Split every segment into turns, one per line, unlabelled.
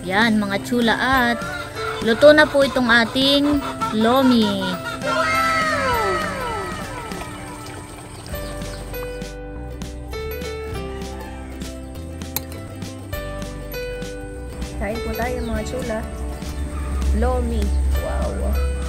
Yan mga chula, at luto na po itong ating lomi.
Kain po tayo mga chula. Lomi. Wow.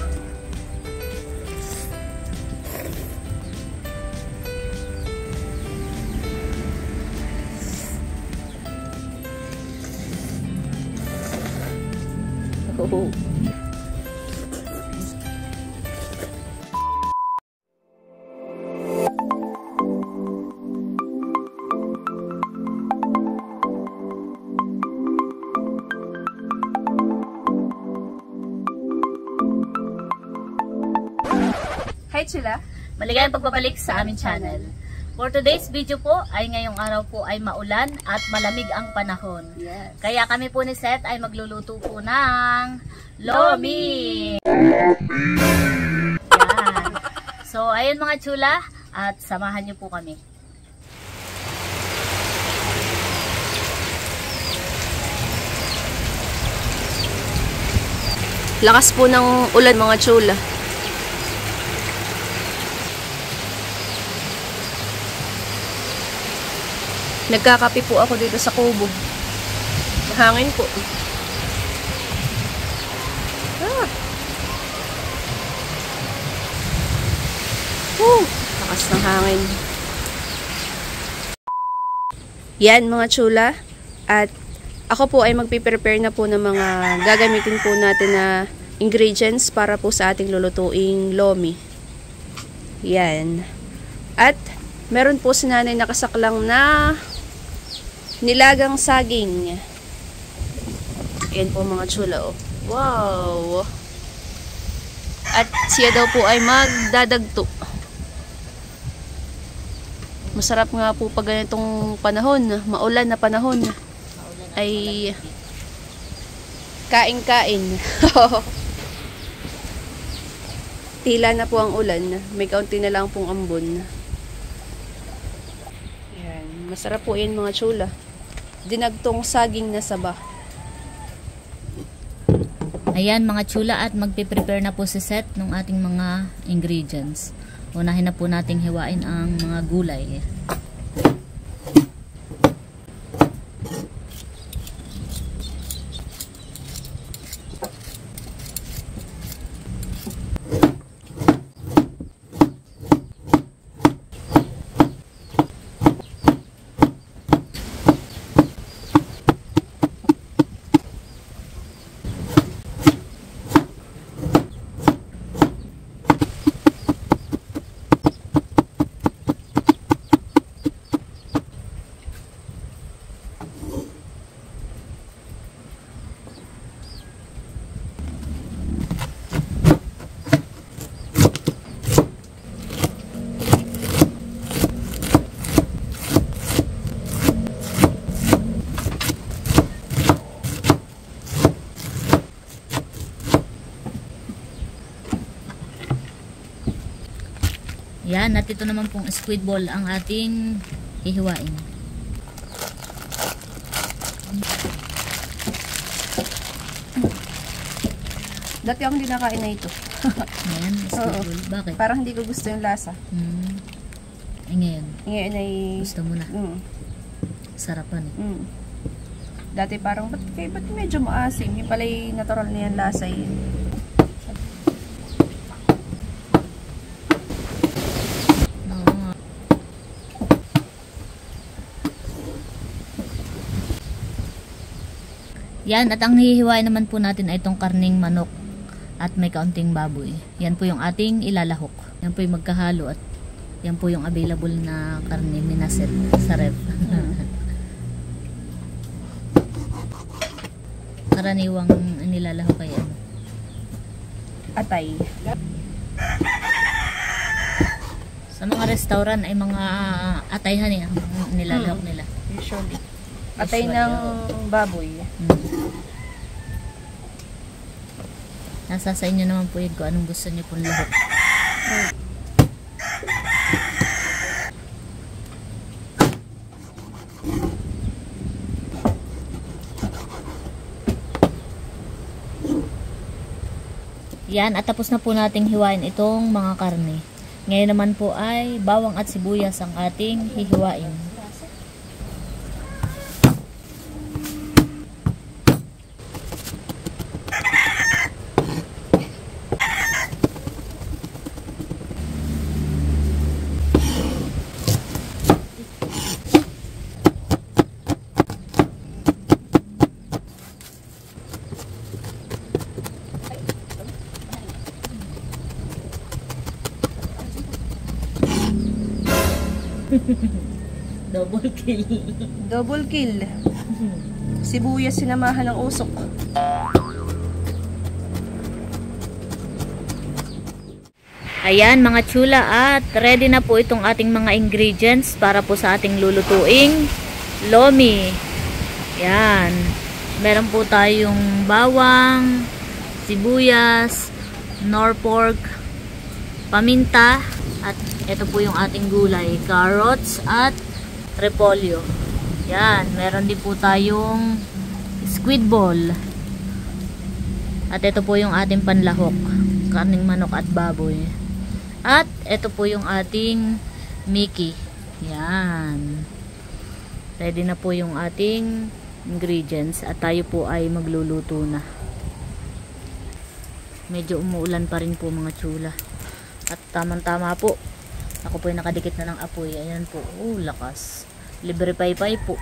Oh. Hi chula!
Maligayang pagbabalik sa aming channel. For today's video po ay ngayong araw po ay maulan at malamig ang panahon.
Yes.
Kaya kami po ni Seth ay magluluto po ng lomi. Yan. So ayun mga chula, at samahan niyo po kami.
Lakas po ng ulan mga chula. Nagkakape po ako dito sa kubo. Mahangin po. Lakas ng hangin. Yan mga chula. At ako po ay magpiprepare na po ng mga gagamitin po natin na ingredients para po sa ating lulutuing lomi. Yan. At meron po si nanay nakasaklang na nilagang saging. Ayan po mga chula. Oh. Wow! At siya daw po ay magdadagto. Masarap nga po pag ganitong panahon, maulan na panahon, ay kain-kain. Tila na po ang ulan. May kaunti na lang pong ambon. Yan. Masarap po yan mga chula. Dinagtong saging na saba.
Ayan mga chula, at magpiprepare na po si Seth ng ating mga ingredients. Unahin na po nating hiwain ang mga gulay. Yan, at ito naman pong squid ball ang ating hihiwain.
Dati ako hindi nakain na ito.
Ayan, squid ball. Bakit?
Parang hindi ko gusto yung lasa.
Ngayon?
Ngayon ay
gusto mo na? Sarapan eh.
Dati parang, ba't medyo maasim? Yung pala yung natural na yan lasa yun.
Yan, at ang hihiwain naman po natin ay itong karning manok at may kaunting baboy. Yan po yung ating ilalahok. Yan po yung magkahalo, at yan po yung available na karne minaset sa ref. Karaniwang nilalahok ay ano?
Atay.
Sa mga restaurant ay mga atayhan yan nilalahok nila.
Usually. Atay ng baboy.
Nasa sa inyo naman po yun kung anong gusto niyo pong lahok. Yan, at tapos na po nating hiwain itong mga karne. Ngayon naman po ay bawang at sibuyas ang ating hihiwain. Double kill.
Double kill. Sibuyas sinamahan ng usok.
Ayan mga chula, at ready na po itong ating mga ingredients para po sa ating lulutuing lomi. Yan. Meron po tayong bawang, sibuyas, nor pork, paminta, at ito po yung ating gulay, carrots at repolyo. Yan, meron din po tayong squid ball. At ito po yung ating panlahok, karning manok at baboy. At ito po yung ating Mickey. Yan. Ready na po yung ating ingredients at tayo po ay magluluto na. Medyo umuulan pa rin po mga chula. At tamang-tama po. Ako po ay nakadikit na ng apoy. Ayan po. Oh, lakas. Libre paypay po.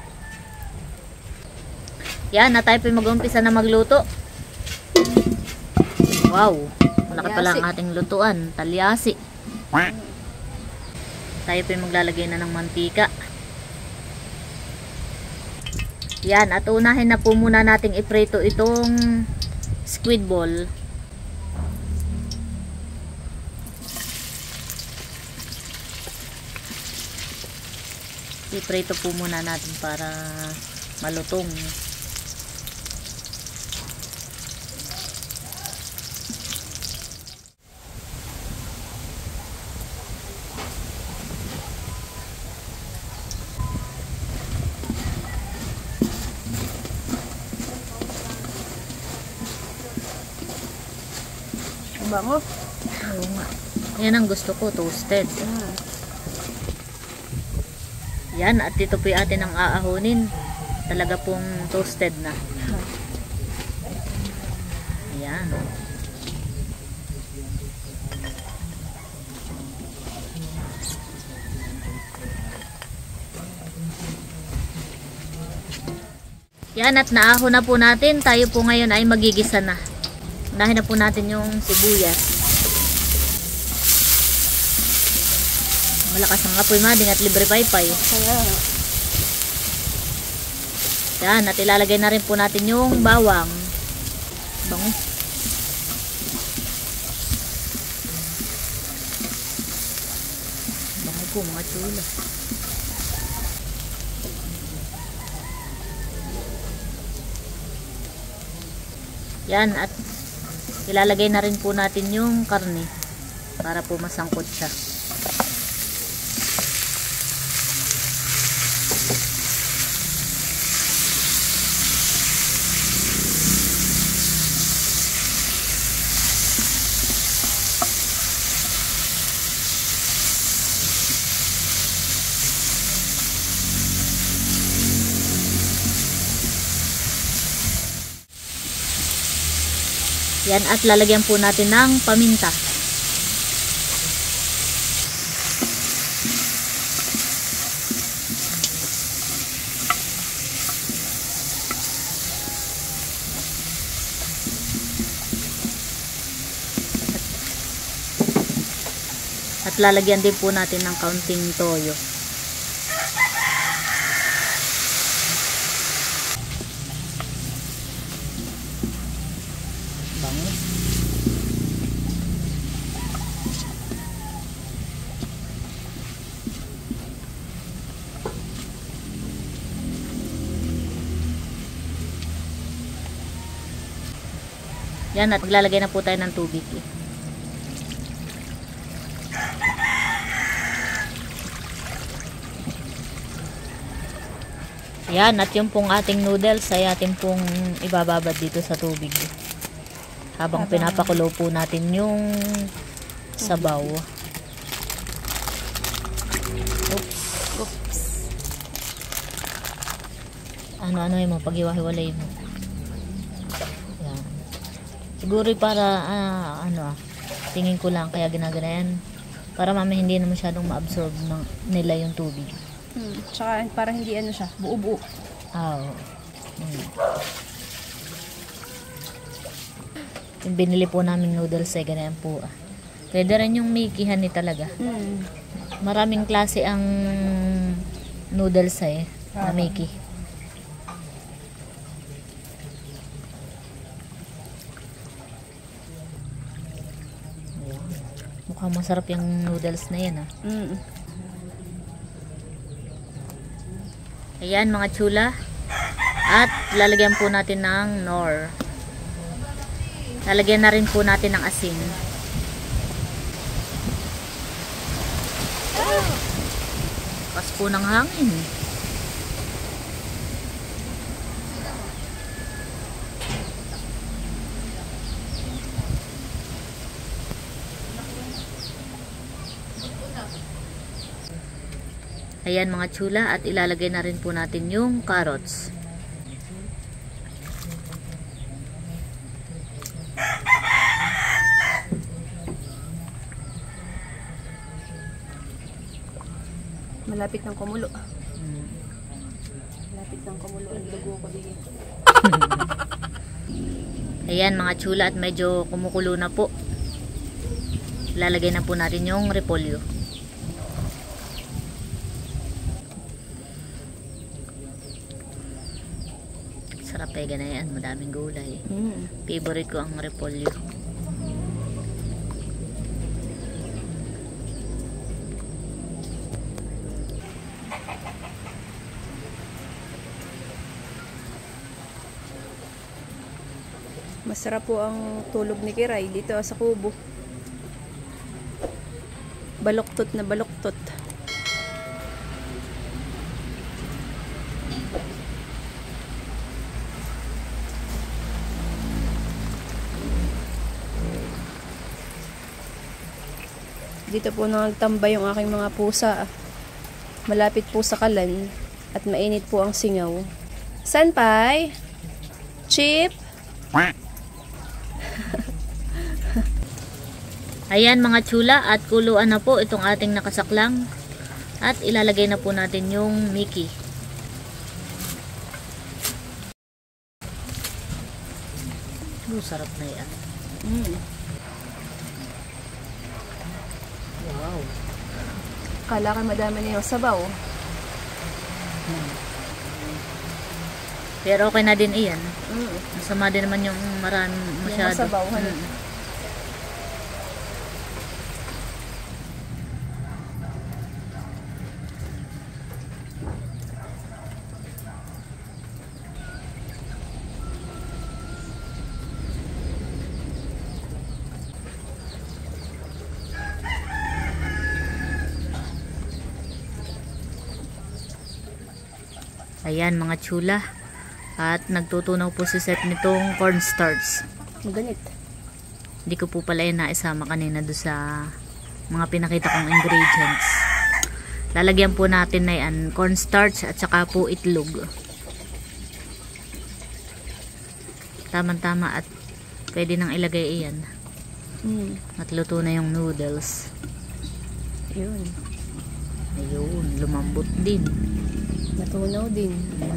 Yan, na tayo po mag-umpisa na magluto. Wow. Malaki pala ang ating lutuan. Talyasi. Tayo po maglalagay na ng mantika. Yan, at unahin na po muna nating iprito itong squid ball. Iprito po muna natin para malutong.
Bango.
Oo nga. Yan ang gusto ko, toasted. Yan, at ito po yung atin ang aahonin. Talaga pong toasted na. Ayan. Yan, at naahon na po natin. Tayo po ngayon ay magigisa na. Unahin na po natin yung sibuyas. Malakas ang apoy mading at libre paypay. Yan, at ilalagay na rin po natin yung bawang. Bango. Bango po mga chula. Yan, at ilalagay na rin po natin yung karne para po masangkot siya. Yan, at lalagyan po natin ng paminta. At lalagyan din po natin ng kaunting toyo. Bango. Yan, at maglalagay na po tayo ng tubig. Yan, at yung pong ating noodles ay ating pong ibababad dito sa tubig. Habang pinapakulo po natin yung sabaw.
Oops.
Ano mo, pag-iwahiwalay mo. Yan. Siguro para, tingin ko lang, kaya ginaganayan. Para mamaya hindi na masyadong ma-absorb nila yung tubig.
Tsaka para hindi siya, buo-buo.
Oo. Yung binili po namin noodles ay ganyan po. Pwede rin yung Mickey honey talaga. Maraming klase ang noodles na Mickey. Mukhang masarap yung noodles na yan. Ayan mga chula. At lalagyan po natin ng nor. Lalagyan na rin po natin ng asin. Pas po ng hangin. Ayan mga chula, at ilalagay na rin po natin yung carrots.
Malapit ng kumulo. Malapit ng kumulo ang dugo ko dito.
Ayan mga chula, at medyo kumukulo na po. Ilalagay na po natin yung repolyo. Sarap ganayan, madaming gulay. Favorite ko ang repolyo.
Masarap po ang tulog ni Kiray dito sa kubo. Baluktot na baluktot. Dito po nagtambay yung aking mga pusa. Malapit po sa kalan at mainit po ang singaw. Sanpay? Chip?
Ayan mga chula, at kuluan na po itong ating nakasaklang. At ilalagay na po natin yung Mickey. Sarap na yan. Wow.
Kala ka madami na yung sabaw.
Pero okay na din iyan. Masama din naman yung marami masyado.
Yung masabaw.
Ayan mga chula. At nagtutunaw po si Seth nitong cornstarch.
Ganit.
Hindi ko po pala yan naisama kanina doon sa mga pinakita kong ingredients. Lalagyan po natin na yan cornstarch at saka po itlog. Tama-tama, at pwede nang ilagay iyan. At luto na yung noodles.
Ayun.
Ayun, lumambot din.
Natunaw din.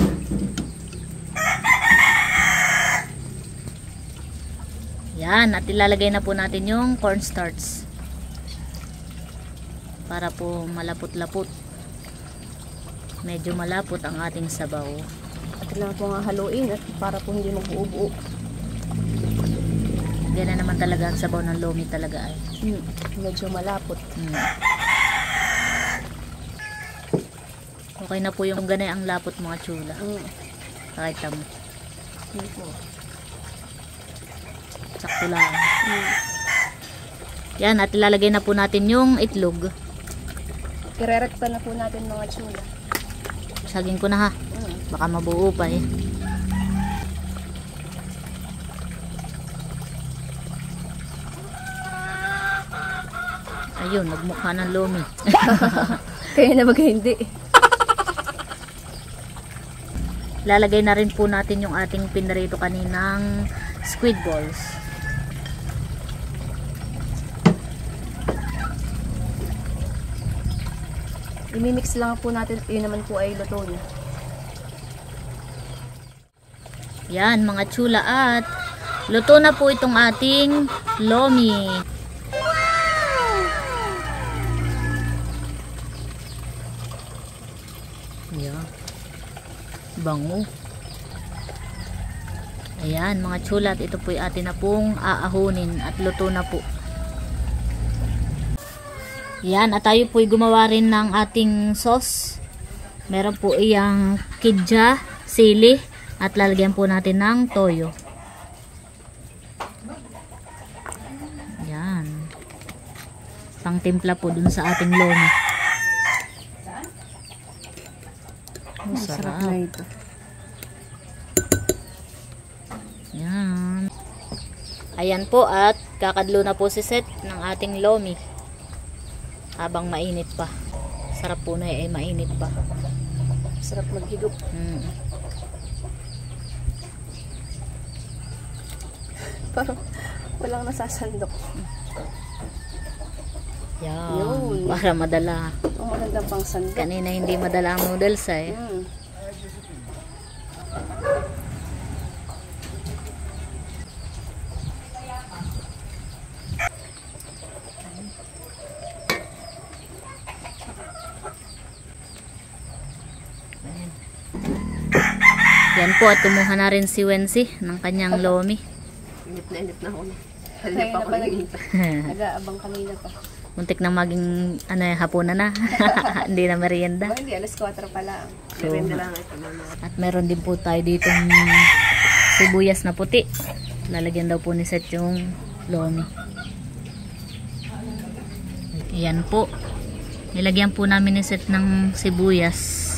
Yan, at ilalagay na po natin yung cornstarch. Para po malapot-lapot. Medyo malapot ang ating sabaw.
At kailangan po nga haluin at para po hindi magbuo-buo.
Ganyan naman talaga ang sabaw ng lomi talaga ay.
Medyo malapot.
Okay na po yung ganay ang lapot mga chula. Kahit mo. Sakto lang. Yan, at ilalagay na po natin yung itlog.
Irerekta na po natin mga chula.
Saging ko na ha. Baka mabuo pa eh. Ayun, nagmukha ng lomi.
Kaya na baga hindi.
Lalagay na rin po natin yung ating pinarito kaninang squid balls.
I-mix lang po natin. Yun naman po ay luto niya.
Yan mga chula, at luto na po itong ating lomi. Yan. Bango. Ayan mga chula, at ito po ay atin na pong aahunin at luto na po. Yan, at tayo po ay gumawa rin ng ating sauce. Meron po iyang kidja, sili, at lalagyan po natin ng toyo. Yan. Pangtimpla po dun sa ating lomi.
Sarap na ito.
Yan. Ayan po, at kakadlo na po si Seth ng ating lomi. Habang mainit pa. Sarap po na ay mainit pa.
Sarap maghigop. Parang walang nasasandok.
Yan.
Yun.
Para madala.
Ang maganda pang sandok.
Kanina hindi madala ang noodles eh. Yan po, at kumuha na rin si Wensi ng kanyang lomi.
Inip na ako na. Kanina pa ako nag-aabang kanina pa.
Muntik na maging hapunan na. Hindi na merienda.
Hindi, alas 4 pa lang. Merienda lang ito.
At meron din po tayo ditong sibuyas na puti. Lalagyan daw po ni Seth yung lomi. Ayan po. Nilagyan po namin ni Seth ng sibuyas.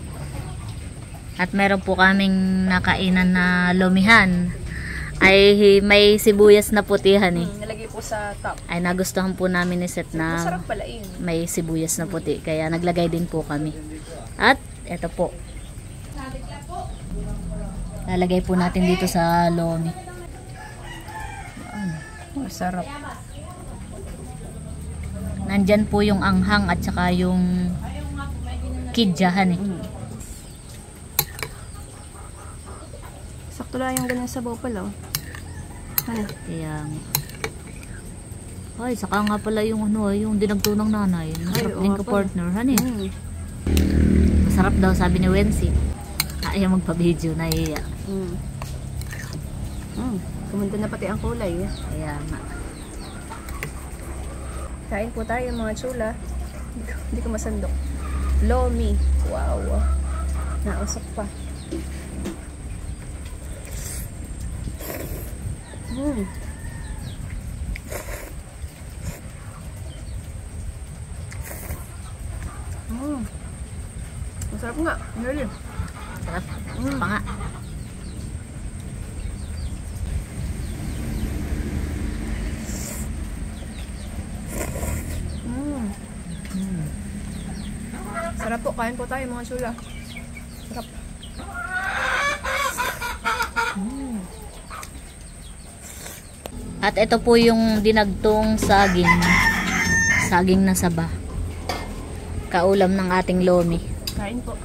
At meron po kaming nakainan na lomihan. Ay may sibuyas na putihan eh.
Nalagay po sa top.
Ay nagustuhan po namin ni Seth na
Masarap pala yun.
may sibuyas na puti. Kaya naglagay din po kami. At eto po. Lalagay po natin dito sa lomi.
Masarap.
Nandyan po yung anghang at saka yung kidjahan eh.
Sakto lang yung ganun sabaw pala. Ano?
Kaya ay, saka nga pala yung yung dinagtunang nanay. Masarap din ka partner, hani. Masarap daw sabi ni Wensi. Ayaw magpa-video, nahiya.
Kumanda na pati ang kulay.
Kaya nga.
Kain po tayo mga chula. Hindi ko masandok. Lomi. Wow. Nausok pa. Masarap nga. Really.
Sarap. Pa nga.
Sarap po. Kain po tayo mga chula. Sarap.
At ito po yung dinagtong saging. Saging na saba. Kaulam ng ating lomi.
Kain po.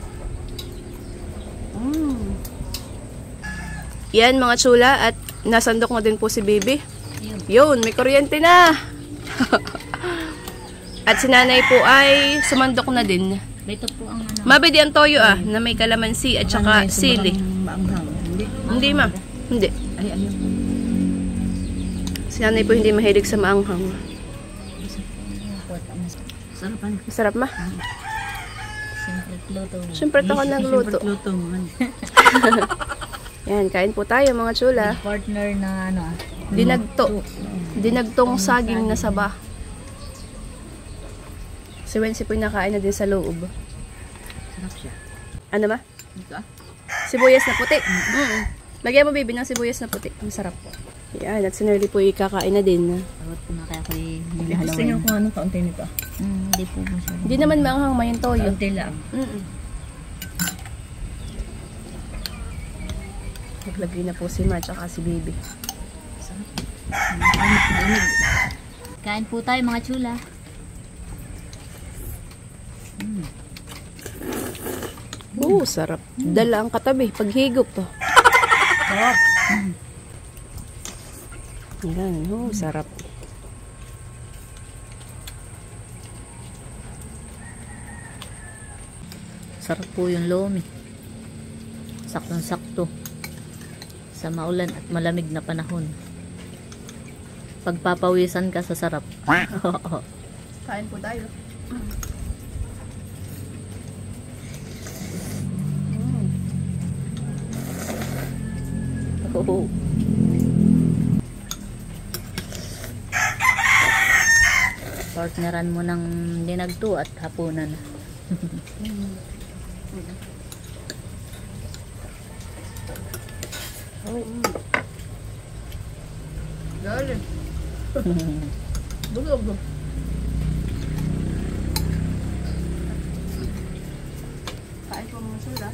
Yan mga chula, at nasandok na din po si baby. Yun, may kuryente na. At si nanay po ay sumandok na din.
Ito po ang
Mabidi ang toyo na may kalamansi at saka sili. Hindi ma. Hindi.
Ay, ayun.
Si nanay po hindi mahilig sa maanghang.
Sarapan.
Masarap ma?
Siyempre luto.
Siyempre ako nagluto.
Luto man.
Yan, kain po tayo mga chula.
Partner na
Dinagtong saging na saba. Si Wensi po yung nakain na din sa loob.
Sarap siya.
Ano ma?
Ito
Sibuyas na puti. Lagyan mo baby ng sibuyas na puti. Masarap po. Yan, at si Nerly po ikakain na din.
Tawad ko na kaya ko
Gusto niyo kung anong kaunti nito?
Hindi po masyado.
Hindi naman maanghang may yung toyo.
Kaunti lang.
Naglagay na po si Ma tsaka si Baby.
Kain po tayo mga chula.
Sarap. Dala ang katabi. Paghigop to.
Sarap.
Yan. Sarap.
Sarap po yung lomi. Saktong-sakto. Sa maulan at malamig na panahon. Pagpapawisan ka sa sarap.
Kain po tayo.
Oo. Partneran mo ng dinagto at hapunan.
Galing. Bulog. Kain po mga chula.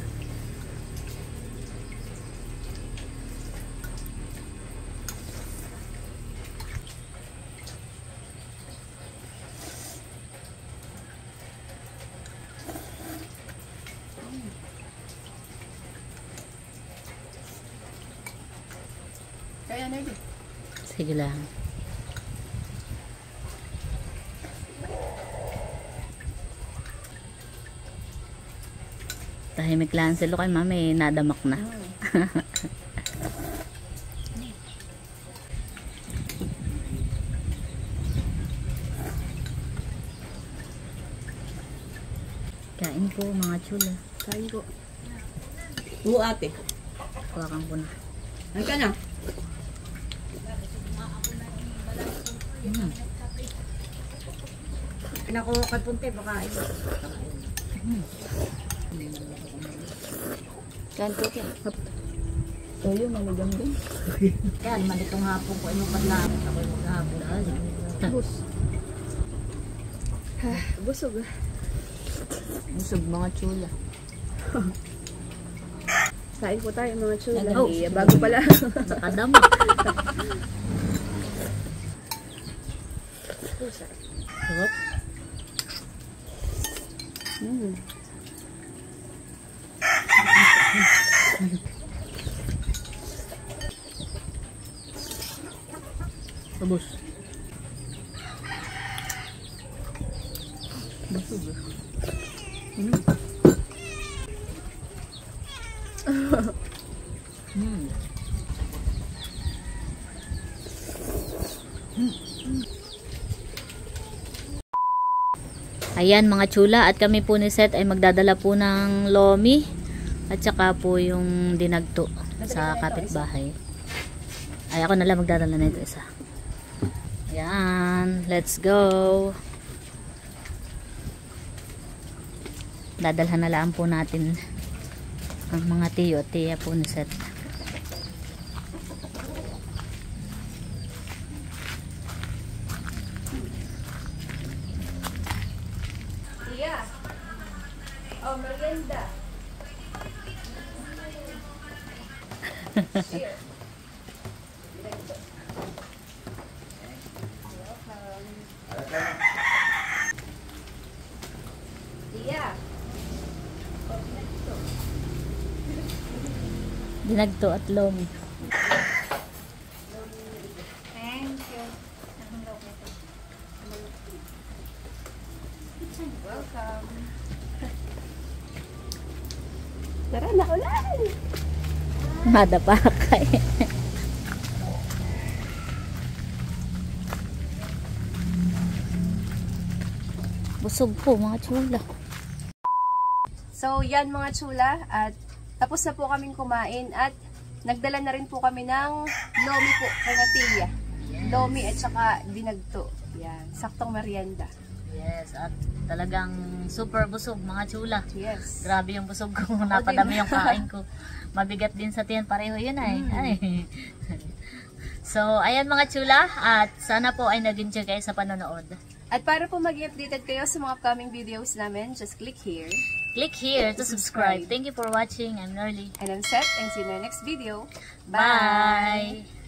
Kaya na yun.
Sige lang. Tahimik lang sila kay mami, nadamak na. Kain po mga chula.
Kain po.
Oo ate.
Kuwakan ko na.
Ano ka na? Pinako kay Punte, baka ito.
Kain po yan.
Toyo, malagam din.
Yan, malitong hapon ko. Ano pala? Ako yung maghapon.
Busog.
Busog mga chula.
Kain po tayo mga chula.
Oh.
Bago pala.
Nakadama. Sarap.
Tapos.
Busog. Ayan mga chula, at kami po ni Seth ay magdadala po ng lomi at saka po yung dinagto sa kapitbahay. Ay ako na lang magdadala nito isa. Ayan, let's go. Dadalhan na lang po natin ang mga tiyo at tiya po ni Seth.
Oh, merienda. Cheers. Iya.
Dinagto at lomi.
Thank you. Welcome. Tara na ulan.
Madapa kayo. Busog po mga chula.
So, yan mga chula, at tapos na po kaming kumain at nagdala na rin po kami ng lomi po kay Natilia. Lomi at saka dinagto. Yan, saktong merienda.
Yes, at talagang super busog mga chula.
Yes.
Grabe yung busog ko. Napadami yung kain ko. Mabigat din sa tiyan. Pareho yun ay. Ay. So, ayan mga chula, at sana po ay nag-enjoy kayo sa panonood.
At para po maging updated kayo sa mga upcoming videos namin, just click here.
Click here to subscribe. Thank you for watching. I'm Norly.
And I'm Seth, and see you in our next video.
Bye!